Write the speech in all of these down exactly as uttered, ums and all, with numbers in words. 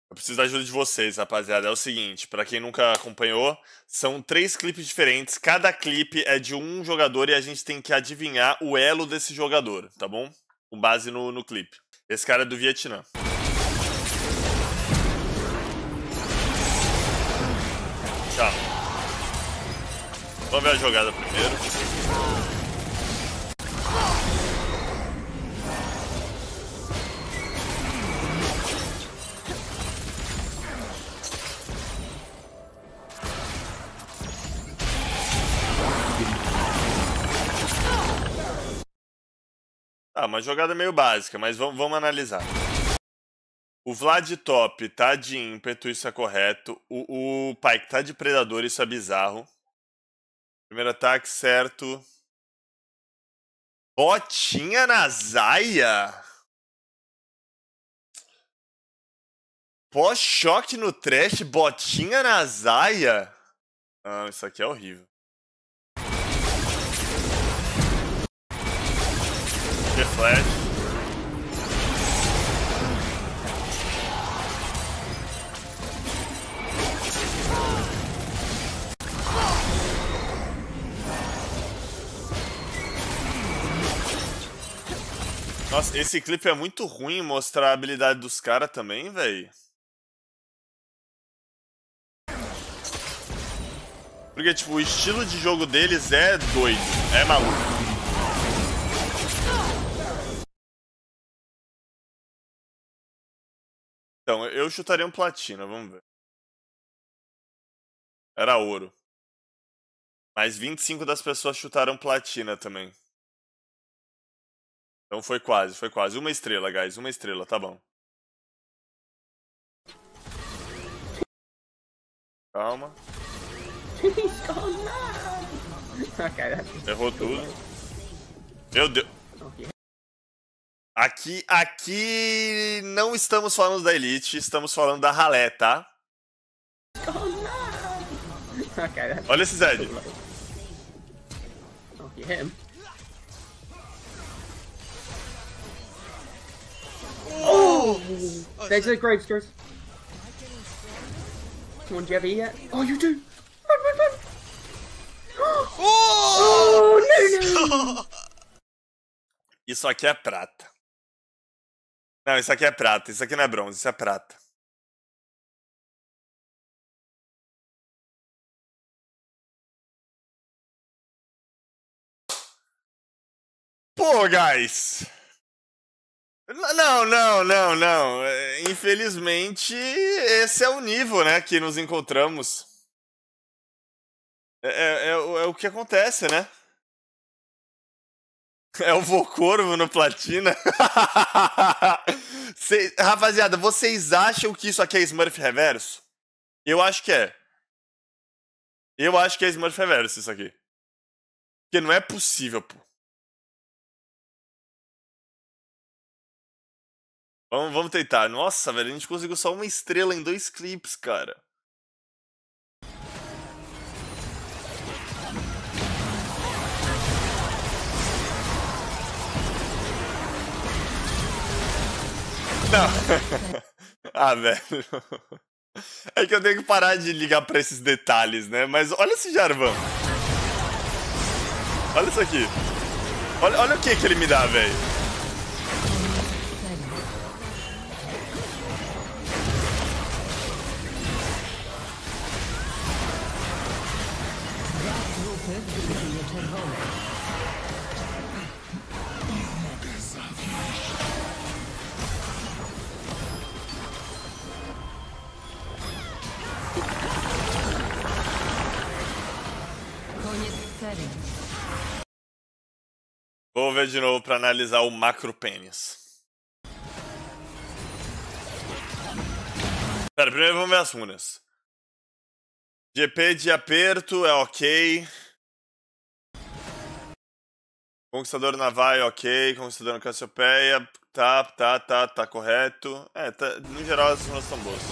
Eu preciso da ajuda de vocês, rapaziada. É o seguinte, pra quem nunca acompanhou, são três clipes diferentes. Cada clipe é de um jogador e a gente tem que adivinhar o elo desse jogador, tá bom? Com base no, no clipe. Esse cara é do Vietnã. Tchau. Vamos ver a jogada primeiro. Ah, uma jogada meio básica, mas vamos, vamos analisar. O Vlad top tá de ímpeto, isso é correto. O, o Pyke tá de predador, isso é bizarro. Primeiro ataque, certo. Botinha na Zaya? Pós-choque no trash, botinha na Zaya? Ah, isso aqui é horrível. Flash. Nossa, esse clipe é muito ruim mostrar a habilidade dos caras também, velho. Porque, tipo, o estilo de jogo deles é doido, é maluco. Então, eu chutaria um platina, vamos ver. Era ouro. Mas vinte e cinco das pessoas chutaram platina também. Então foi quase, foi quase. Uma estrela, guys, uma estrela, tá bom. Calma. Errou tudo. Meu Deus. Aqui, aqui não estamos falando da Elite, estamos falando da ralé, tá? Olha esse Zed. Oh! There's a grave curse. Come on, do you have it yet? Oh, you do! Run, run, run! Oh! Oh, no, no! Isso aqui é prata. Não, isso aqui é prata. Isso aqui não é bronze, isso é prata. Pô, guys! Não, não, não, não. Infelizmente, esse é o nível, né, que nos encontramos. É, é, é, é o que acontece, né? É o Vocorvo no platina. Cê, rapaziada, vocês acham que isso aqui é Smurf Reverso? Eu acho que é. Eu acho que é Smurf Reverso isso aqui. Porque não é possível, pô. Vamos, vamos tentar. Nossa, velho, a gente conseguiu só uma estrela em dois clipes, cara. Não. Ah, velho. É que eu tenho que parar de ligar pra esses detalhes, né? Mas olha esse Jarvan. Olha isso aqui. Olha, olha o que que ele me dá, velho. Vou ver de novo pra analisar o macro pênis. Pera, primeiro vamos ver as runas. G P de aperto é ok. Conquistador naval é ok. Conquistador na Cassiopeia. Tá, tá, tá, tá correto. É, tá, no geral as runas estão boas.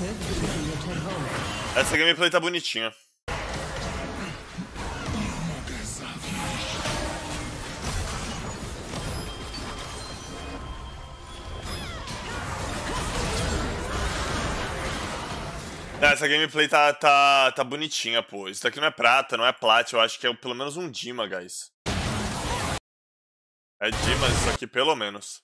Essa gameplay tá bonitinha. Essa gameplay tá, tá, tá bonitinha, pô. Isso daqui não é prata, não é plat. Eu acho que é pelo menos um Dima, guys. É Dima isso aqui, pelo menos.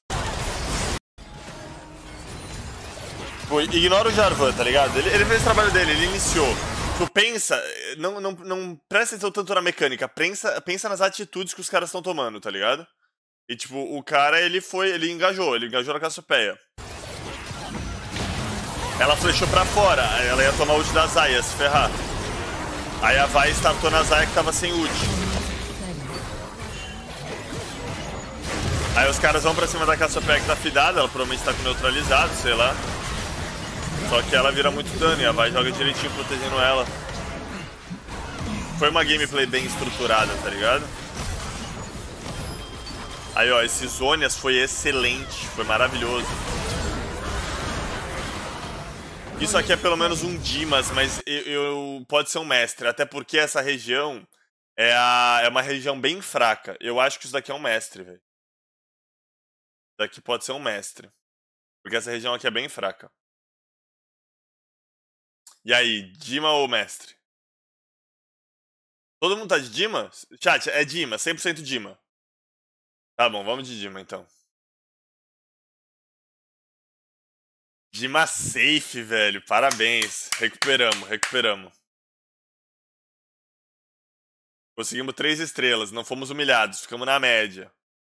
Pô, ignora o Jarvan, tá ligado? Ele, ele fez o trabalho dele, ele iniciou. Tu pensa, não, não, não presta atenção tanto na mecânica, pensa, pensa nas atitudes que os caras estão tomando, tá ligado? E tipo, o cara, ele foi, ele engajou, ele engajou na Cassiopeia. Ela flechou pra fora, ela ia tomar ult da Zaya, ia se ferrar. Aí a Vi startou na Zaya que tava sem ult. Aí os caras vão pra cima da Cassiopeia que tá fidada, ela provavelmente tá com neutralizado, sei lá. Só que ela vira muito dano e a Vi joga direitinho protegendo ela. Foi uma gameplay bem estruturada, tá ligado? Aí ó, esse Zhonya's foi excelente, foi maravilhoso. Isso aqui é pelo menos um Dimas, mas eu, eu pode ser um mestre, até porque essa região é, a, é uma região bem fraca. Eu acho que isso daqui é um mestre, velho. Isso daqui pode ser um mestre. Porque essa região aqui é bem fraca. E aí, Dima ou mestre? Todo mundo tá de Dima? Chat, é Dima, cem por cento Dima. Tá bom, vamos de Dima então. Dima safe, velho. Parabéns. Recuperamos, recuperamos. Conseguimos três estrelas, não fomos humilhados, ficamos na média.